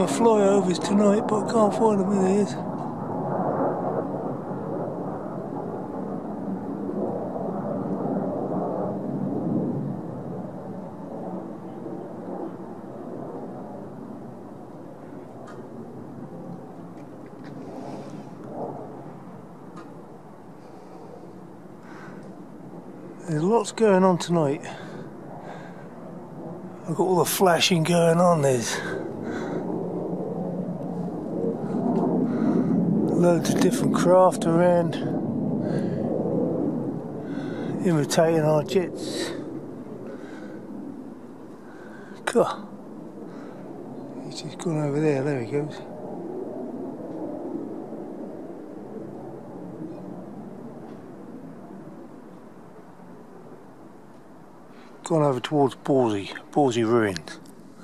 flyovers tonight, but I can't find them. There he is. There's lots going on tonight. I've got all the flashing going on. There's loads of different craft around, imitating our jets. God, he's just gone over there. There he goes. Gone over towards Bawsey ruins.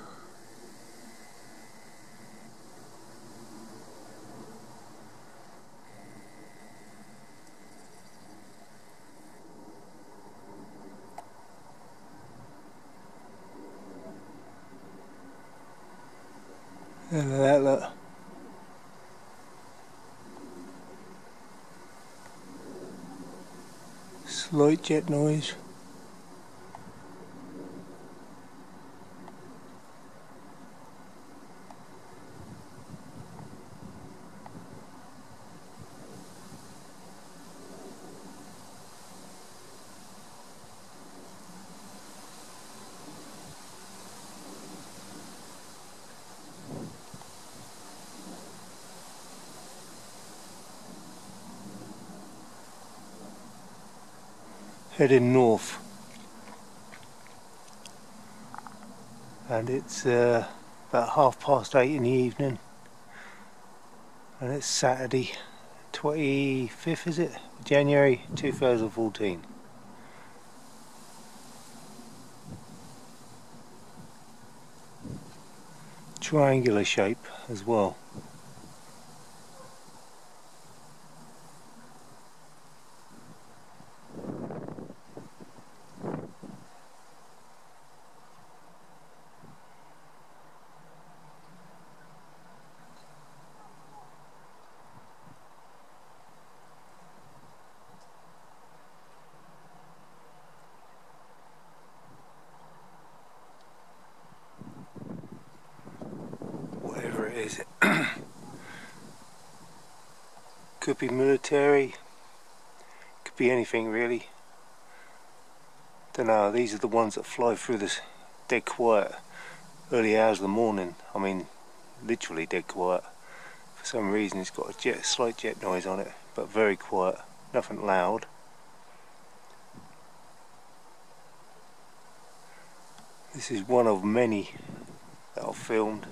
Look at that, look. Slight jet noise. Heading north, and it's about 8:30 in the evening, and it's Saturday 25th, is it? January 2014. Triangular shape as well. Whatever it is. Could be military, could be anything really. Don't know, these are the ones that fly through this dead quiet, early hours of the morning. I mean, literally dead quiet. For some reason it's got a slight jet noise on it, but very quiet, nothing loud. This is one of many that I've filmed.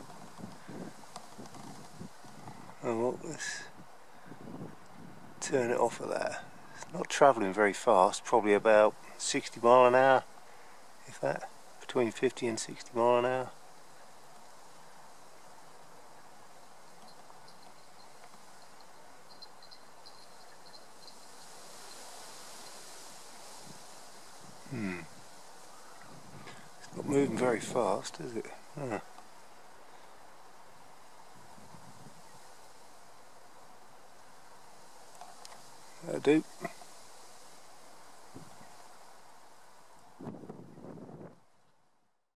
Oh, well, let's turn it off of that. It's not travelling very fast, probably about 60 mile an hour, if that, between 50 and 60 mile an hour. It's not moving very fast, is it? That'll do.